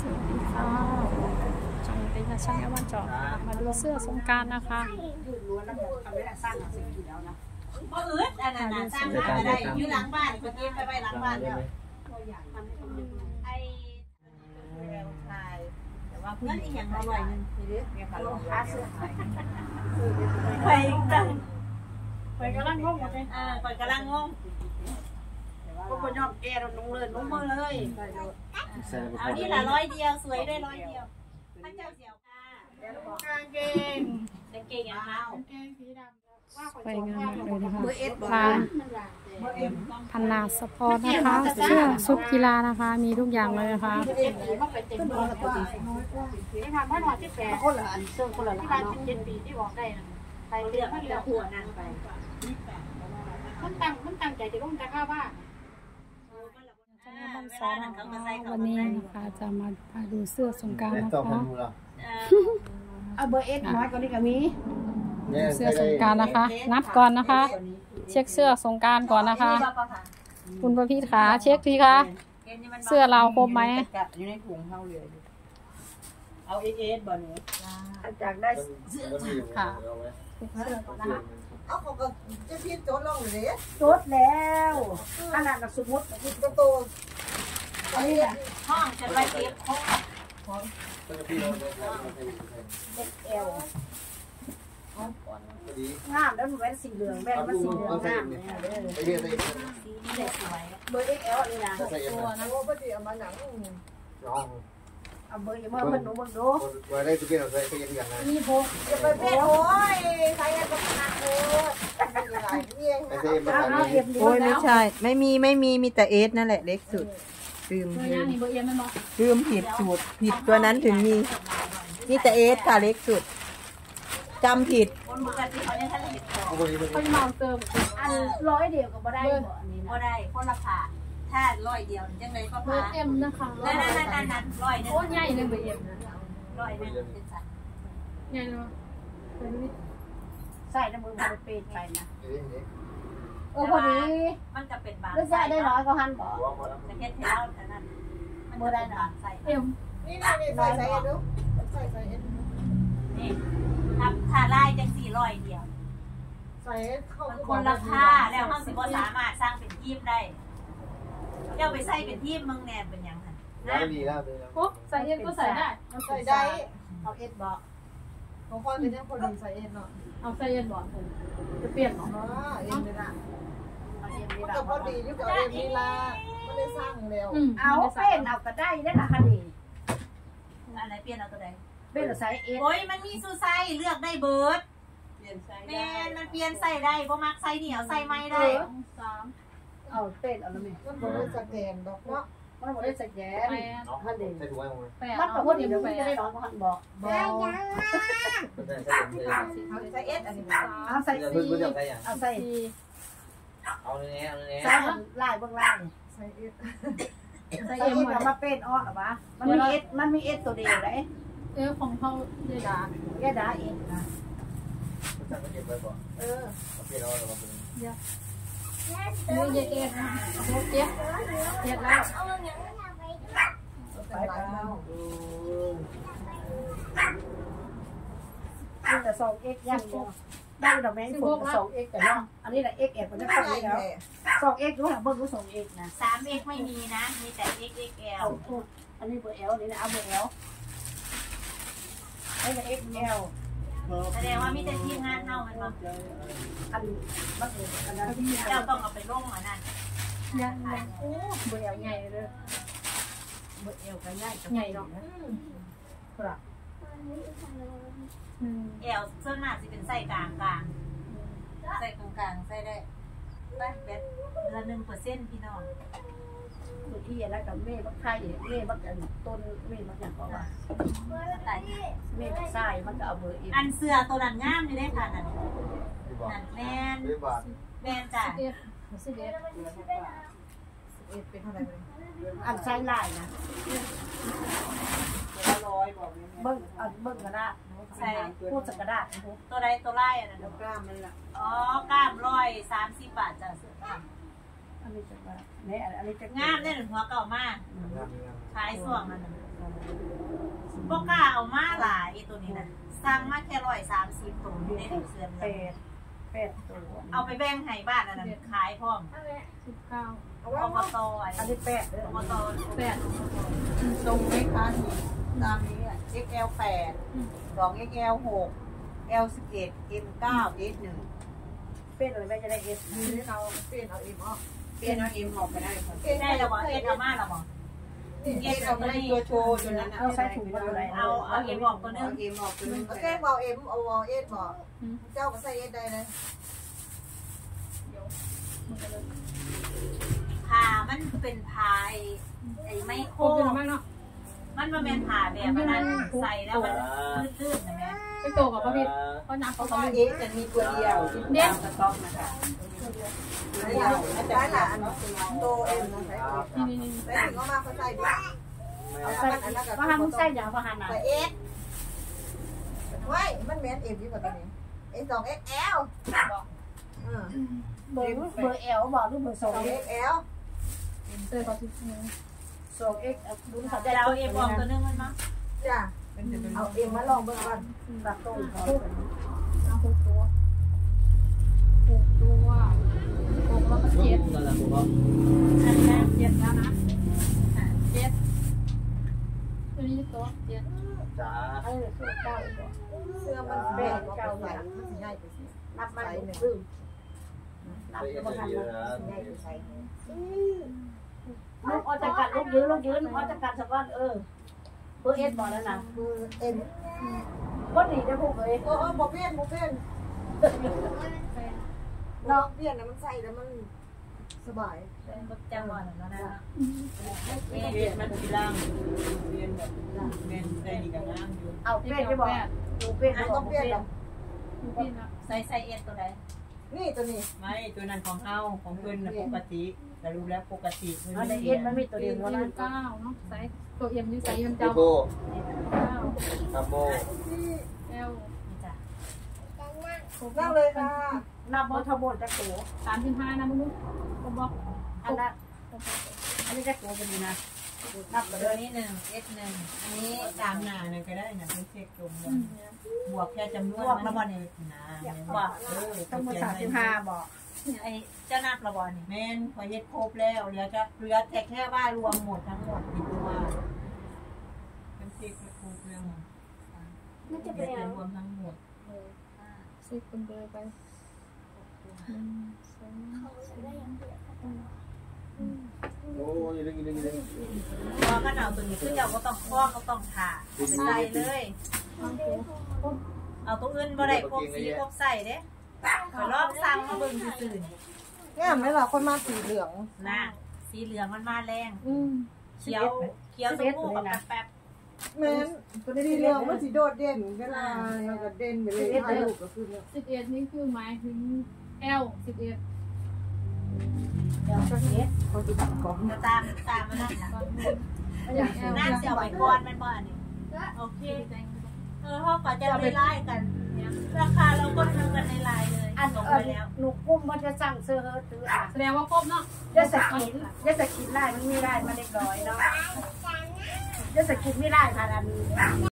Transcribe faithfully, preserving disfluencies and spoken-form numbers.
วัสดีค่ะจังเป็นช่างแอวันจอมาดูเสื้อสงกรานต์นะคะบ่อืดอันนั้นสร้างบ้านอะไรอยู่หลังบ้านคนเก็บไปไว้หลังบ้านแล้วไอ้แต่ว่าเพื่อนอีกอย่างอร่อยนึงนี่ดิลงค้าเสื้อไปจังไปกำลังงงเลยอ่าไปกำลังงงก็คนยอมแกเราลงเลยลงมือเลยเอานี่ละร้อยเดียวสวยได้ร้อยเดียวพระเจ้าเสียวค่ะกางเกงกางเกงอย่างเรากางเกงสีดำสวยงามเลยนะคะร้านพันนาสปอร์ตนะคะเสื้อชุดกีฬานะคะมีทุกอย่างเลยนะคะที่ทำให้หน่อยที่แปดคนละอันเสื้อคนละที่ร้านเจ็ดปีที่บอกได้นะใครเลือกให้เราหัวนางไปมันตั้งมันตั้งใจจะลงจะข้าวว่าบ้านซ้อนะคะวันนี้นะคะจะมาดูเสื้อสงกรานต์นะคะเอาเบอร์เอสน้อยกว่านี้ก็มีเสื้อสงกรานต์นะคะนับก่อนนะคะเช็คเสื้อสงกรานต์ก่อนนะคะคุณประพิษขาเช็คทีคะเสื้อเราครบไหมอยู่ในถุงเท่าเลยเอาเอสเอสบ่เนี้ยจากได้เสื้อค่ะเสื้อก่อนนะคะเอาเขาก็จะพิจโจทย์ลงเลยโจทย์แล้วขนาดนักสมมติพิจโตอันนี้นะห้องจะไปเก็บห้องเด็กเอวงามแล้วมันเป็นสีเหลืองแม่มันสีเหลืองงามเนี่ยสีนี้เลยสวยเบอร์เอ็กเอลนี่นะตัวนะว่าพอดีเอามาหนังเอาเบอร์อย่ามาเพิ่นหนูเบิ่งดูว่าได้ทุกอย่างใส่ใส่ยังอย่างนั้นนี่พกจะไปเป็นโอ้ยใส่ยังก็ขนาดเลยโอ้ยไม่ใช่ไม่มีไม่มีมีแต่เอสนั่นแหละเล็กสุดลืมลืมลืมผิดสูตรผิดตัวนั้นถึงมีมีแต่เอสค่ะเล็กสุดจำผิดคนปกติเขาเนี่ยท่านเห็นของเขาจะมาเติมอันร้อยเดียวก็บ่ได้บ่อันนี้นะบ่ได้คนละผ่าถ้าร้อยเดียวจังเลยก็ผ่าเอ็มนะคะนั่นนั่นนั่นนั่นร้อยนึงโอ้ใหญ่เลยเบอร์เอ็มร้อยนึงเป็นสัตว์ใหญ่เนาะใส่น้ำมือมันเป็นไปนะเออพอดีมันจะเป็นบางใส่ได้น้อยก็หันบ่จะเฮ็ดให้เราอันนั้นบ่ได้นะใส่เอ็มนี่นี่ใส่ใส่ดูใส่ใส่นี่ทำถ้าไล่จังสี่ร้อยเดียวใส่เข้าคนละค่าแล้วห้องสิบ่สามารถสร้างเป็นทีมได้เจ้าไปใส่เป็นทีมมึงแนนเป็นยังไงได้ดีแล้วเลยโอ้ใส่เอ็มก็ใส่ได้ใส่ได้เอาเอ็ดบ่ของพ่อเป็นเรื่องคนใส่เอ็ดเนาะเอาใส่เอ็มบ่จะเปลี่ยนหรออ๋อเอ็มเลยนะมันก็พอดีอยู่กับเอ็มนี่ละไม่ได้สร้างแล้วเอาเป็นเอาก็ได้ได้ละค่ะนี่อะไรเปลี่ยนเอาตัวใดเป็นใส่เอ็ดโอ้ยมันมีซูไซเลือกได้เบิร์ดเปลี่ยนไซแมนมันเปลี่ยนใส่ได้บ่มักใส่เหนียวใส่ไม่ได้สามเอาเป็นเอาแล้วมั้ยมันบ่ได้สแกนดอกเนาะมันบ่ได้สแกนท่านเด็กใส่ถุงไว้มั้ยมันก็บ่ดีมันจะได้ร้อนบ่ทันบ่บ่ใส่เอ็ดอันนี้เอาใส่สี่เอาใส่เอาเนี้ยเอาเนี้ยใส่ลายเบื้องล่างใส่เอ็ดใส่เอ็ดเอามาเป็นอ้อหรอวะมันมีเอ็ดมันมีเอ็ดตัวเดียวเลยเออของเขาเยดาเยดาเอ็ดนะจะเก็บไว้บ่เออเปลี่ยนเอาแล้วบ่เยอะเยอะเอ็ดนะโอเคเอ็ดแล้วไปแล้วนี่แต่สองเอ็กยังได้ดอกแมงฝนสองเอ็กแต่ยังอันนี้แหละเอ็กเอ็ดมันจะเข้าไปแล้วสองเอ็กรู้หรือเบิ้งรู้สองเอ็กนะสามเอ็กไม่มีนะมีแต่เอ็กเอ็กแอลอันนี้เบอร์เอลนี่นะเอาเบอร์เอลไอ้เอ็กเอลแสดงว่ามีแต่ทีมงานเท่ามันมั้งอันมันเลยอันนั้นเจ้าต้องเอาไปลงอันนั้นยังโอ้เบอร์เอลใหญ่เลยเบอร์เอลก็ใหญ่ใหญ่เนาะครับเอลส่วนมากจะเป็นไส้กลางกลางไส้ตรงกลางไส้ได้ไปแบบละหนึ่งเปอร์เซ็นต์พี่น้องตัวที่แล้วกับเมฆบักไข่เมฆบักต้นเมฆบักอย่างก็ว่าเมฆทรายมันก็เอาเบอร์อีกอันเสือตัวนั้นงามอยู่ได้ค่ะนั่นนั่นแมนแมนจ้ะสิบเอ็ดสิบเอ็ดเป็นเท่าไหร่อันใช้ลายนะเบิ้งอันเบิ้งกระดาษใส่พูดจากกระดาษตัวใดตัวไล่อันนั้นกล้ามมันละอ๋อกล้ามร้อยสามสิบบาทจ้ะเสืออันนี้จะว่าเนี่ยอันนี้จะงามเนี่ยหัวเก่ามากขายส่วงนั่นพวกกล้าเอามาหลายตัวนี้นะสั่งมาแค่ร้อยสามสิบตัวอยู่ในเสื้อเป็ดเป็ดตัวเอาไปแบ่งให้บ้านอันนั้นขายพร้อมสิบเก้าอบตอันนี้เป็ดอบตแปดตรงไหมคะตามนี้อ่ะ เอ็กซ์ แอล แปด สอง เอ็กซ์ แอล หก แอล สิบเอ็ด เอ็ม เก้า เอส หนึ่งเป็ดอะไรไม่จะได้เอสนี่เราเปลี่ยนเอาเอ็มออกเปลี่ยนเอาเอ็มออกไปได้ค่ะได้แล้วบอกเอ็มเอามาแล้วบอกเอ็มเอาไปตัวโชว์จนนั้นเอาใส่ถุงมาเลยเอาเอาเอ็มออกตัวนึงเอ็มออกตัวนึงแก้เอาเอ็มเอาเอสบอกเจ้าก็ใส่เอสได้เลยผ่ามันเป็นผ่าไอ้ไมโคโอ้เป็นมากเนาะมันมาเป็นผ่าแบบนั้นใส่แล้วมันลื่นๆนะแม่ไปโตกับพ่อพี่พ่อนักเพเขาราะเขาว่าเลยเอสจะมีตัวเดียวที่ตามสต็อกนะคะนี่เราใช้หลานโตเอ็มนะใช้นี่นี่ใส่ถึงเอามาเขาใส่ดิเอาใส่อันนั้นกับว่าทำใส่ยาวว่าหันอ่ะใส่เอสไว้มันแมนเอ็มยิ่งกว่าตัวนี้เอสสองเอ็กซ์แอลเบอร์เบอร์เอลบอกหรือเบอร์สสออง งเอ็เอ็กกซ์แอลเจอเขาทุกทีสองเอ็กดูเขาจะจะเอาเอาเอ็เอ็มมออออก กตัวนึงมันมั้งจ้ะเอาเอ็มมาลองเบิ่งก่อนตัดต้นเขาเอาหกตัวหกตัวหกแล้วก็เจ็ดนั่นแหละผมว่าอันนี้เจ็ดแล้วนะเจ็ดตัวนี้ตัวเจ็ดจ้าเออสุดเก้าอีกเสื้อมันแบกเก่าใส่มันสิง่ายไปสินับมันดื้อนับไปก็เอ็บ่ทันนเลเยยอะนะง่ายไปใส่ลูกออจะกัดลูกยืนลูกยืนออจะกัดสักวันเออเบอร์เอสบอกแล้วนะคือเอ็มก็ดีนะพวกเอ้ยโอ้บ่เปลี่ยนบ่เปลี่ยนเนาะเปลี่ยนนะมันใส่แล้วมันสบายจังหวะนั้นนะเวียนมันทีล่างเวียนแบบเวียนได้ดีกับล่างอยู่เอาเป็ดจะบอกหนูเป็ดอันบก็อกเปลี่ยนแล้วพี่นะใส่ใส่เอ็นตัวใดนี่ตัวนี้ไม่ตัวนั้นของเฮาของเพิ่นน่ะปกติแต่รู้แล้วปกติเพิ่นเอาไม่ในได้เอ็นมันมีตัวเดียวตัวนะเก้าเนาะใส่ตัวเอ็มนี่ใส่เอ็มโกเจ้าโก้เก้าคัมโบเอลนี่จ้ะนั่งเลยค่ะนับบ่ทั้งหมดจะโตสามสิบห้านะมึงก็บอกอันนั้นอันนี้จะโตเป็นนะนับไปเลตัวย นี้หนึ่งเอสหนึ่งอันนี้ตามหน้านั่นก็ได้น่ะเพิ่นเช็คตรงแล้วบวกแค่จำนวนมันบ่เนี่ยนะเออทั้งหมดสามสิบห้าบอกไอ้เจ้านับระบอนี่แม่นพอเฮ็ดครบแล้วเหลือจะเหลือแต่แค่ว่ารวมหมดทั้งหมดกี่ตัวเพิ่นเช็คไปครบแล้วมันจะเหไปลือเอารวมทั้งหมดสิบคนเบอร์ไปหนึ่งสองโอ้ยลึกลึกลึกพอกันเอาตัวนี้คือเจ้าก็ต้องคล้องก็ต้องผ่าไปใส่เลย เอาตัวอื่นบ่ได้ครบสีครบใส่เด้ไปลองสั่งมาเบิ่งซื่อเนี่ยไม่หรอคนมาสีเหลืองๆนะสีเหลืองมันมาแรงอืมเขียวเขียวชมพูกับแป๊บแม่นสีเหลืองมันสีโดดเด่นเวลาเราก็เด่นไปเลยถ่ายรูปก็คือเนี่ยสิบเอ็ดนี่คือหมายถึงเอลสิบเอ็ดเดี๋ยวจะเฮ็ดเขาจะตัดของๆจะตามตามมานั่นนะอย่างเอลน้ำเสียวไว้ก่อนมันบ่อันนี้โอเคเออเขาก็จะไปไล่กัน ราคาเราก็ดูกันในไลน์เลยอันส่งเอไปอแล้วหนูกุ้มมันจะสั่งซื้อตื้ออ่ะแสดงว่าครบเนาะจะสกินจะสกินไล่มันมีไล่มาเล็กน้อยเนาะจะสกินไม่ไล่ผ่านอัน